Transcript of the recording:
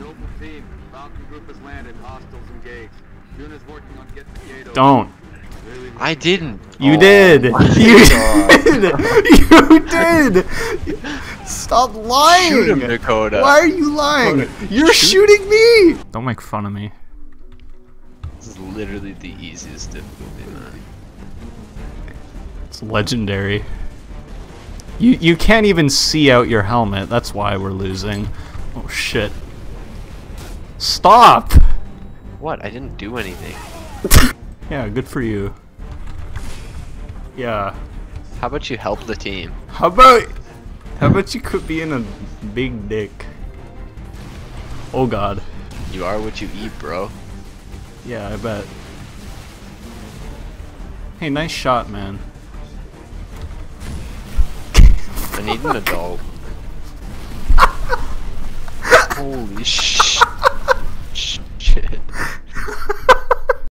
Noble team, Falcon Group has landed. Hostiles engaged. Yuna's working on getting the gate open. Don't. Really I didn't. You Oh did. my You God. did. You did. Stop lying. Shoot him, Dakota. Why are you lying? Dakota, You're shoot. shooting me. Don't make fun of me. This is literally the easiest difficulty, man. It's legendary. You can't even see out your helmet. That's why we're losing. Oh shit. Stop. What? I didn't do anything. Yeah, good for you. Yeah. How about you help the team? How about you quit being a big dick? Oh god. You are what you eat, bro. Yeah, I bet. Hey, nice shot, man. I need an adult. Holy shit.